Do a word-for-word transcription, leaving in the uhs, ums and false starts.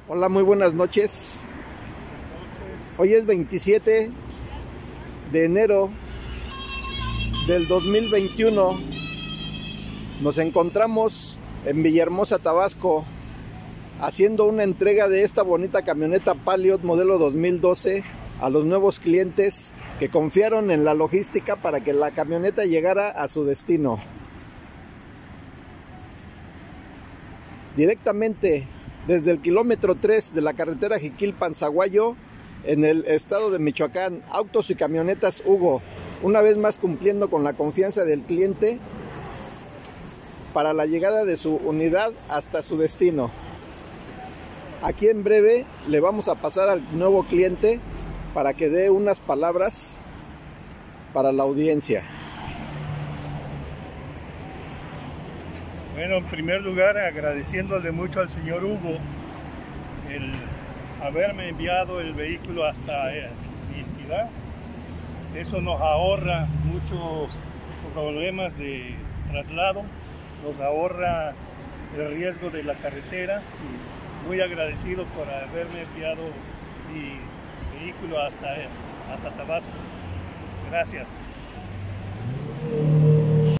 Hola, muy buenas noches. Hoy es veintisiete de enero del dos mil veintiuno. Nos encontramos en Villahermosa, Tabasco, haciendo una entrega de esta bonita camioneta Palio modelo dos mil doce a los nuevos clientes que confiaron en la logística para que la camioneta llegara a su destino. Directamente desde el kilómetro tres de la carretera Jiquilpan-Zaguayo, en el estado de Michoacán, Autos y Camionetas Hugo, una vez más cumpliendo con la confianza del cliente para la llegada de su unidad hasta su destino. Aquí en breve le vamos a pasar al nuevo cliente para que dé unas palabras para la audiencia. Bueno, en primer lugar, agradeciéndole mucho al señor Hugo el haberme enviado el vehículo hasta eh, mi entidad. Eso nos ahorra muchos problemas de traslado, nos ahorra el riesgo de la carretera. Muy agradecido por haberme enviado mi vehículo hasta, hasta Tabasco. Gracias.